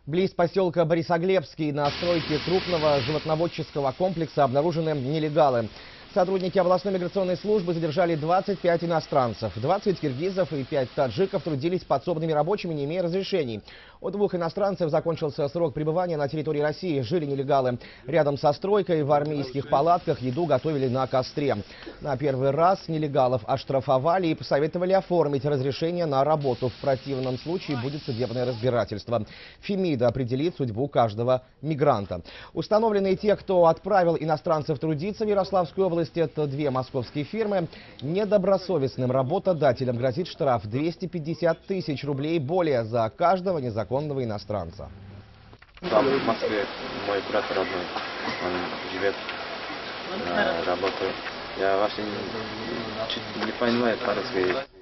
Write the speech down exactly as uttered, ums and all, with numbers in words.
Близ поселка Борисоглебский на стройке крупного животноводческого комплекса обнаружены нелегалы. Сотрудники областной миграционной службы задержали двадцать пять иностранцев. двадцать киргизов и пять таджиков трудились подсобными рабочими, не имея разрешений. У двух иностранцев закончился срок пребывания на территории России. Жили нелегалы рядом со стройкой, в армейских палатках, еду готовили на костре. На первый раз нелегалов оштрафовали и посоветовали оформить разрешение на работу. В противном случае будет судебное разбирательство. Фемида определит судьбу каждого мигранта. Установлены те, кто отправил иностранцев трудиться в Ярославскую область. Это две московские фирмы. Недобросовестным работодателям грозит штраф двести пятьдесят тысяч рублей более за каждого незаконного иностранца. Там в Москве мой брат родной, он живет, работает. Я вообще не, не понимаю по-русски.